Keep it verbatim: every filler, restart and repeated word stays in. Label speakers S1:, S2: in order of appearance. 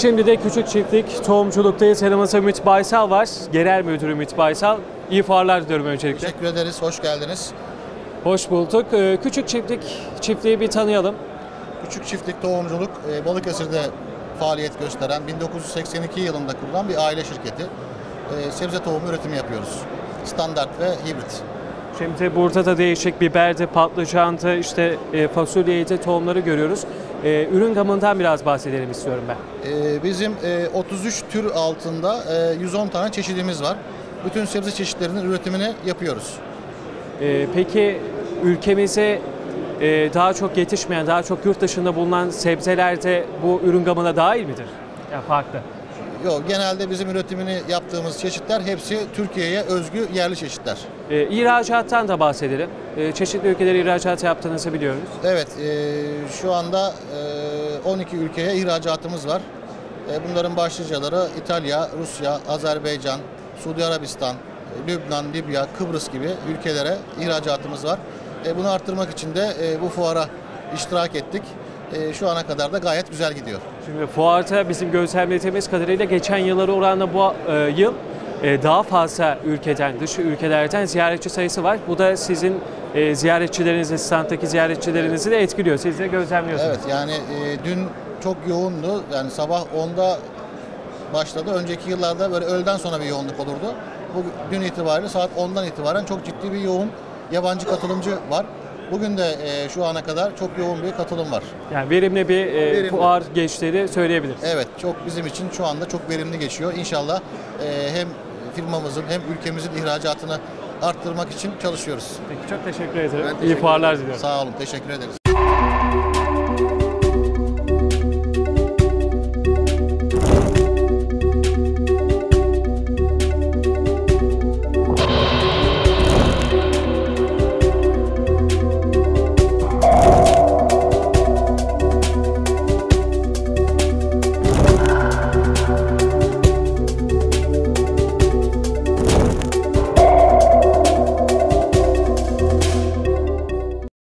S1: Şimdi de Küçük Çiftlik Tohumculuk'tayız. Yanımızda Ümit Baysal var. Genel Müdürü Ümit Baysal. İyi fuarlar diliyorum öncelikle.
S2: Teşekkür ederiz, hoş geldiniz.
S1: Hoş bulduk. Küçük Çiftlik çiftliği bir tanıyalım.
S2: Küçük Çiftlik Tohumculuk, Balıkesir'de faaliyet gösteren, bin dokuz yüz seksen iki yılında kurulan bir aile şirketi. Sebze tohumu üretimi yapıyoruz. Standart ve hibrit.
S1: Şimdi burada da değişik biberdi, patlıcandı, işte fasulyeydi, tohumları görüyoruz. Ürün gamından biraz bahsedelim istiyorum ben.
S2: Bizim otuz üç tür altında yüz on tane çeşidimiz var. Bütün sebze çeşitlerinin üretimini yapıyoruz.
S1: Peki ülkemize daha çok yetişmeyen, daha çok yurt dışında bulunan sebzeler de bu ürün gamına dahil midir? Yani farklı.
S2: Yok, genelde bizim üretimini yaptığımız çeşitler hepsi Türkiye'ye özgü yerli çeşitler.
S1: E, ihracattan da bahsedelim. E, çeşitli ülkelere ihracat yaptığınızı biliyoruz.
S2: Evet, e, şu anda e, on iki ülkeye ihracatımız var. E, bunların başlıcaları İtalya, Rusya, Azerbaycan, Suudi Arabistan, Lübnan, Libya, Kıbrıs gibi ülkelere ihracatımız var. E, bunu arttırmak için de e, bu fuara iştirak ettik. E, şu ana kadar da gayet güzel gidiyor.
S1: Şimdi fuarda bizim gözlemlediğimiz kadarıyla geçen yıllara oranla bu e, yıl e, daha fazla ülkeden, dış ülkelerden ziyaretçi sayısı var. Bu da sizin e, ziyaretçilerinizi, standdaki ziyaretçilerinizi de etkiliyor. Siz de gözlemliyorsunuz.
S2: Evet, yani e, dün çok yoğundu. Yani sabah onda başladı. Önceki yıllarda böyle öğleden sonra bir yoğunluk olurdu. Bu dün itibariyle saat ondan itibaren çok ciddi bir yoğun yabancı katılımcı var. Bugün de e, şu ana kadar çok yoğun bir katılım var.
S1: Yani verimli bir e,
S2: verimli.
S1: fuar geçtiğini söyleyebiliriz.
S2: Evet, çok bizim için şu anda çok verimli geçiyor. İnşallah e, hem firmamızın hem ülkemizin ihracatını arttırmak için çalışıyoruz.
S1: Peki, çok teşekkür ederim.
S2: Ben teşekkür
S1: İyi fuarlar
S2: ederim.
S1: diliyorum.
S2: Sağ olun, teşekkür ederiz.